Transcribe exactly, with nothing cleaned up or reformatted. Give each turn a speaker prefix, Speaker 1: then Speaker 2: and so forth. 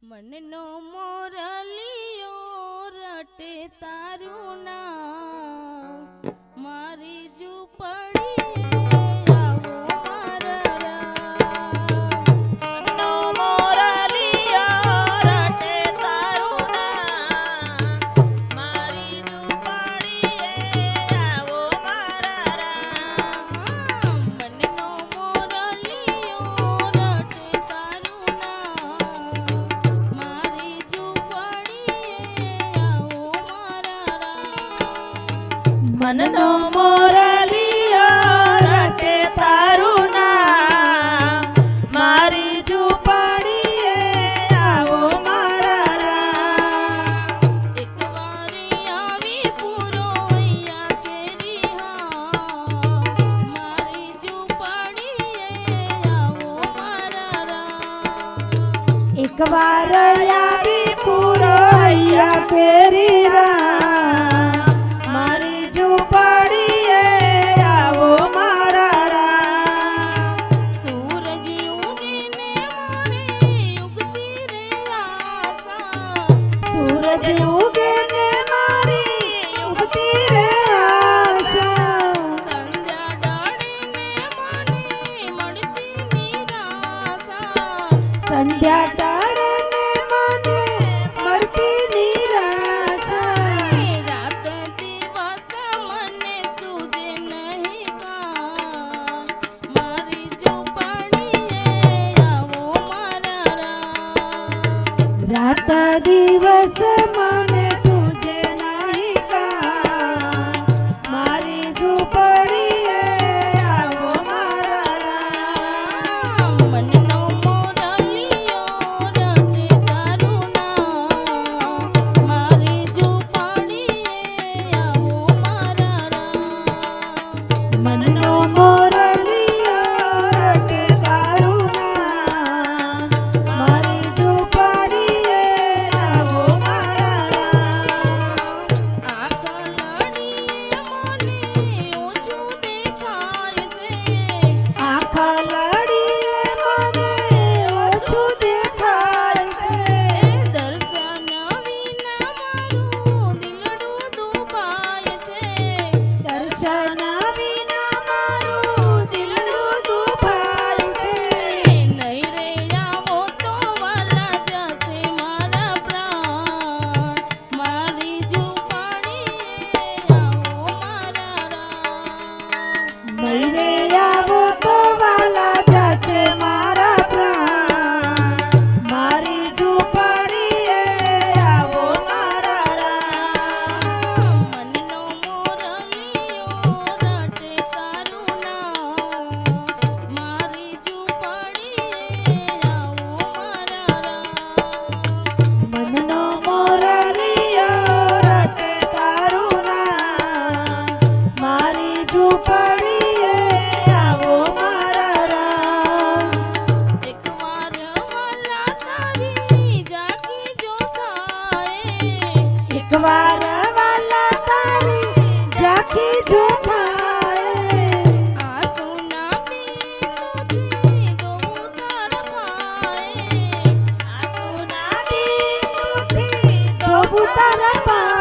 Speaker 1: मननो मोरलियो रटे तारू नाम मारी झूपड़ी
Speaker 2: मननो मोरलियो रटे तारू नाम मारी झूपड़ीए आवो मारा राम।
Speaker 1: एक वारी आवी पूरो हैया केरी हाँ मारी झूपड़ीए आवो मारा राम।
Speaker 2: एक बार आवी पूरो हैया केरी राम संध्या टाड़े ने मने मरती निराशा।
Speaker 1: रात दिवस मने तुझे नहीं काम मारी झूपड़ीए आवो मारा राम।
Speaker 2: रात दिवस मने तुझे नहीं काम मारी झूपड़ीए आवो मारा राम।
Speaker 1: मननो
Speaker 2: मननो मोरलियो रटे तारू नाम मारी झूपड़ीए आवो मारा राम।
Speaker 1: आँख लड़ीए मने ओछू देखाय छे।
Speaker 2: आँख लड़ीए मने ओछू देखाय छे।
Speaker 1: दर्शन विना मारू दिलडू दुखाय छे।
Speaker 2: दर्शन वार वाला तारी जाकी जो खाए।
Speaker 1: आंसू ना पीती दो उतार पाए।
Speaker 2: आंसू ना पीती दो उतार पाए।